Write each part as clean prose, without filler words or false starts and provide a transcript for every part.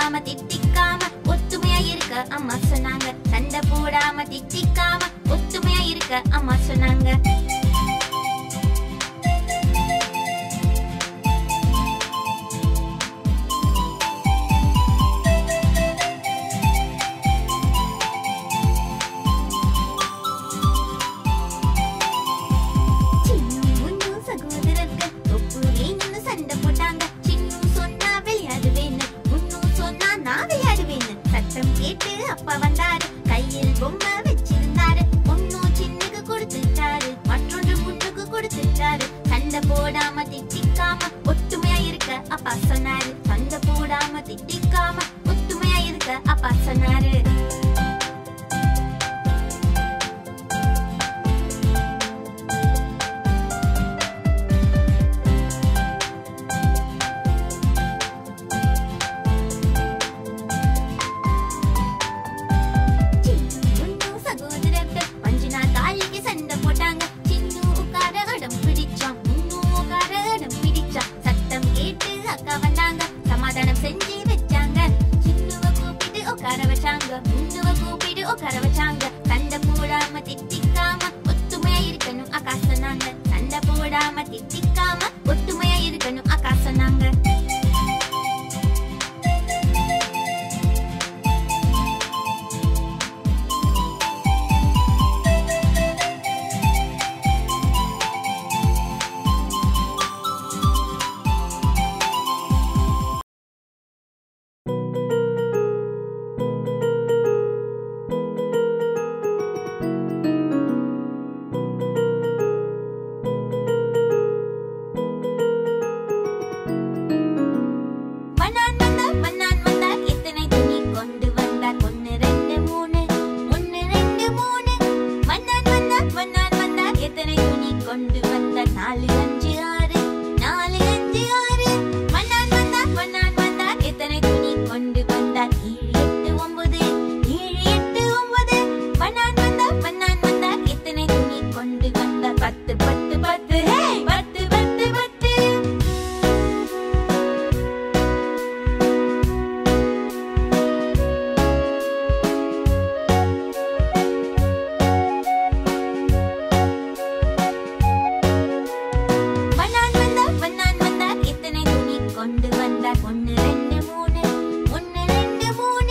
போடாம திட்டிக்காம ஒத்துமையா இருக்க அம்மா சொன்னாங்க. சண்டை போடாம திட்டிக்காம ஒத்துமையா இருக்க அம்மா சொன்னாங்க. அப்பா வந்தாரு, கையில் பொம்மை வச்சிருந்தாரு. ஒன்னு சின்னுக்கு கொடுத்துட்டாரு, மற்றொன்று முன்னுக்கு கொடுத்துட்டாரு. சண்டை போடாம திட்டிக்காம ஒத்துமையா இருக்க அப்பா சொன்னாரு. சண்டை போடாம திட்டிக்காம ஒத்துமையா இருக்க அப்பா சொன்னாரு. சமாதானம் செஞ்சு வச்சாங்க. சின்னுவ கூப்பிட்டு உட்கார வச்சாங்க, முன்னுவ கூப்பிட்டு உட்கார வச்சாங்க. சண்டை போடாம திட்டிக்காம ஒத்துமையா இருக்கணும் அக்கா சொன்னாங்க. சண்டை போடாம திட்டிக்காம ஒத்துமையா இருக்கணும் அக்கா சொன்னாங்க. கொண்டு வந்த 4 5 6 4 5 6 மன்னான் வந்தார் மன்னான் வந்தார் எத்தனை துணி கொண்டு வந்தார் 7 8 9 7 8 9 மன்னான் வந்தார் எத்தனை துணி கொண்டு வந்தார் 10 10 10 ஹே 10 10 10 கொண்டு வந்தார் 1 2 3 1 2 3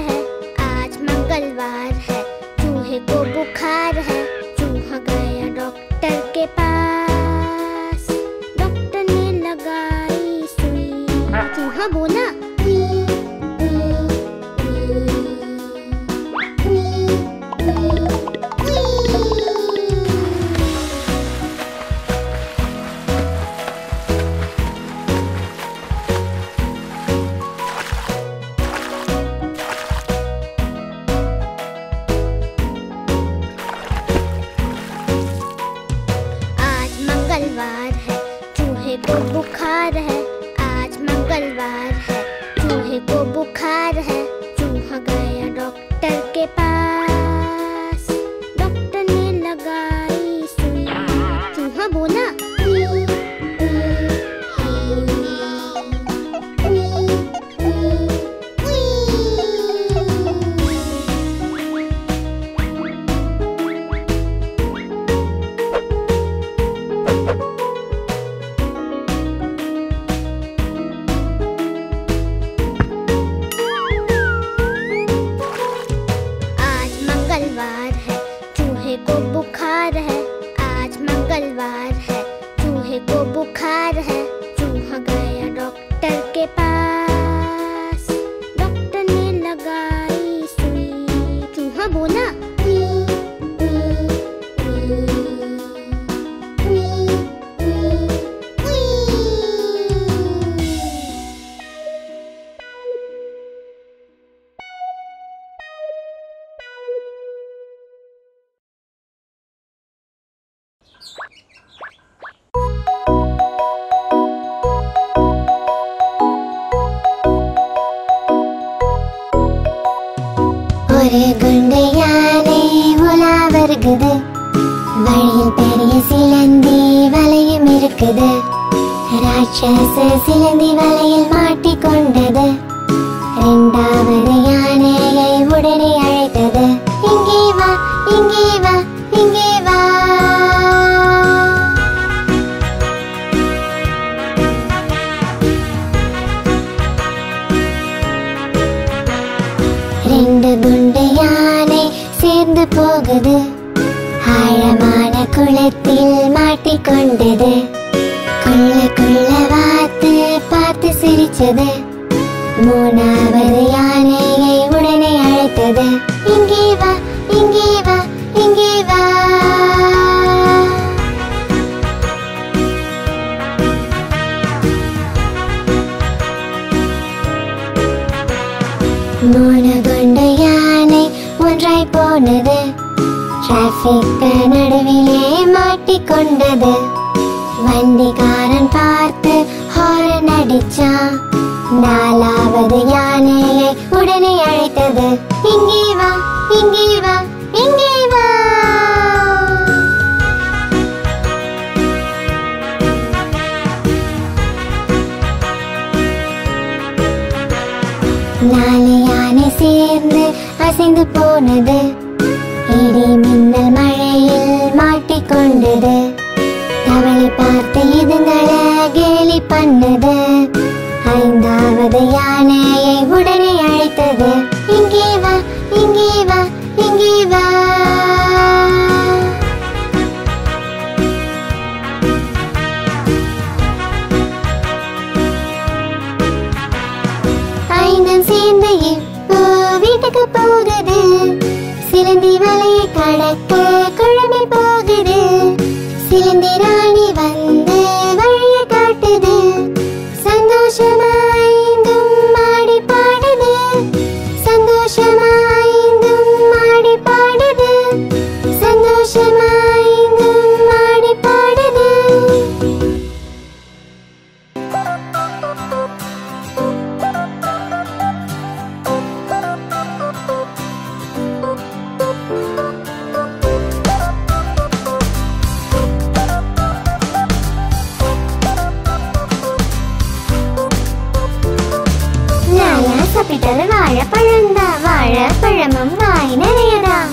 है, आज मंगलवार है, चूहे को बुखार है, चूहा गया डॉक्टर के पास, डॉक्टर ने लगाई सुई, चूहा बोला मंगलवार है, चूहे को बुखार है, आज मंगलवार है, चूहे को बुखार है, चूहा गया डॉक्टर के पास, डॉक्टर ने लगाई सुई, चूहा बोला मंगलवार है, चूहे को बुखार है, आज मंगलवार है, चूहे को बुखार है, चूहा गया डॉक्टर के पास, डॉक्टर ने लगाई सुई, चूहा बोला ஒரு குண்டு யானை உலா வருகுது, வழியில் பெரிய சிலந்தி வலையும் இருக்குது, ராட்சச சிலந்தி வலையில் மாட்டிக்கொண்டது, இரண்டாவது யானையை உடனே அழைத்தது, இங்கே வா இங்கே வா இங்கே வா. ரெண்டு குண்டு யானை சேர்ந்து போகுது, ஆழமான குளத்தில் மாட்டிக்கொண்டது, குள்ள வாத்து பார்த்து சிரிச்சது, மூணாவது யானையை உடனே அழைத்தது, இங்கே வா இங்கே வா இங்கே வா. மூணு குண்டு யானை ஒன்றாய் போனது, டிராபிக் நடுவிலே மாட்டிக்கொண்டது, வண்டிக்காரன் பார்த்து ஹாரன் அடிச்சான், நாலாவது யானையை உடனே அழைத்தது, இங்கே வா இங்கே வா இங்கே வா. நாலு யானை சேர்ந்து அசைந்து போனது, இடி மின்னல் மழையில் மாட்டிக்கொண்டது, தவளை பார்த்து இதுங்களை கேலி பண்ணது, ஐந்தாவது யானையை உடனே அழைத்தது, இங்கே வா இங்கே வா இங்கே வா. ஐந்தும் சேர்ந்து இப்போ வீட்டுக்கு போகுது, சிலந்தி வலையை கடக்க குழம்பி போகுது, சிலந்தி ராணி வந்து வழிய காட்டுது, சந்தோஷமாய்ந்தும் மாடி பாடுது, சந்தோஷமாய்ந்தும் மாடி பாடுது, சந்தோஷமாய்ந்தும் மாடி பாடுது. சாப்பிட்டது வாழைப்பழம்தான், வாழைப்பழமும் வாய் நிறையதான்.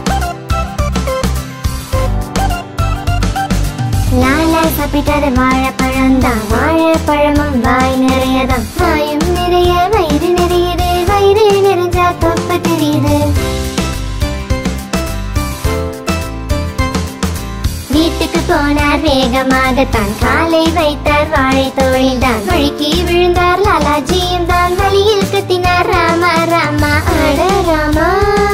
லாலா சாப்பிட்டது வாழைப்பழம்தான், வாழைப்பழமும் வாய் நிறையதான். வாயும் நிறைய வயிறு நிறையுது, வயிறு நிறைஞ்சா தொப்பை வேகமாகத்தான் காலை வைத்தார் வாழை தோழில்தான் வழுக்கி விழுந்தார் லாலாஜியும் தான் வழியில் கத்தினார் ராமா ராமா அட ராமா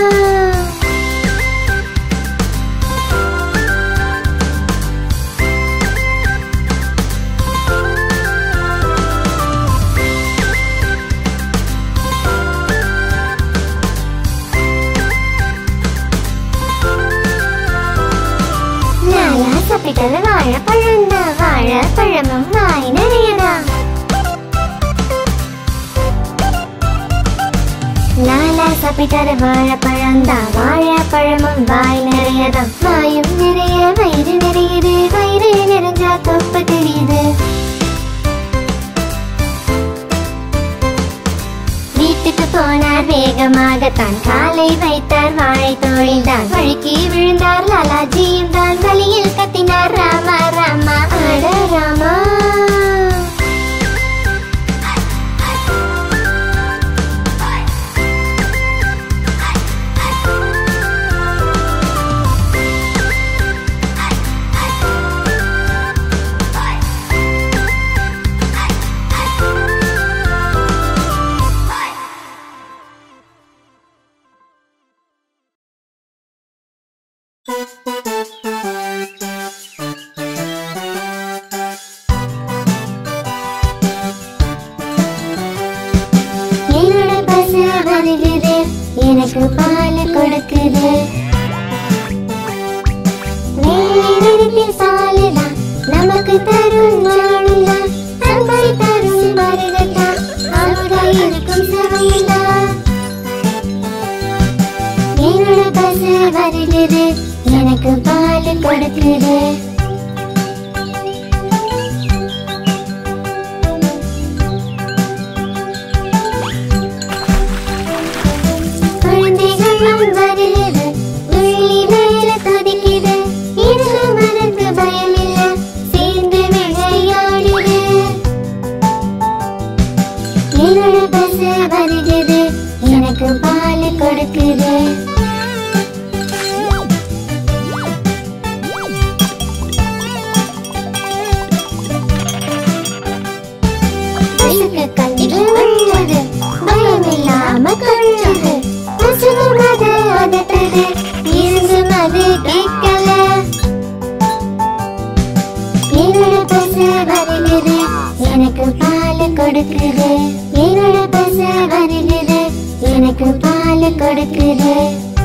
சாப்பிட்டது வாழைப்பழந்தா வாழைப்பழமும் வாய் நிறையதா லாலா சாப்பிட்டது வாழைப்பழந்தா வாழைப்பழமும் வாய் நிறையதா வாயும் நிறைய வயிறு நிறையுது வயிறு நிறைஞ்சா தொப்பை தெரியுது வீட்டுக்கு போனார் வேகமாகத்தான் காலை வைத்தார் வாழை தோழில்தான் வழுக்கி விழுந்தார் லாலாஜியும் தான் வழியில் கத்தினார் ராமா ராமா அட ராமா எனக்கு பால் கொடுக்குது நேரத்தில் சாலைதான் நமக்கு தரும் நாளுதான் அன்பை தரும் மருகத்தான் அமுதா இருக்கும் சுவையிலா என்னோட பசு வருகிறது எனக்கு பால் கொடுக்குது எனக்கு பால் கொடுக்குது கன்று வந்தது பயமில்லாம கொஞ்சது பசுவும் அது அதட்டது இருந்தும் அது கேட்கல என்னோட பசு வருகிறது எனக்கு பால் கொடுக்குது என்னோட பசு வருகிறது எனக்கு பால் கொடுக்குது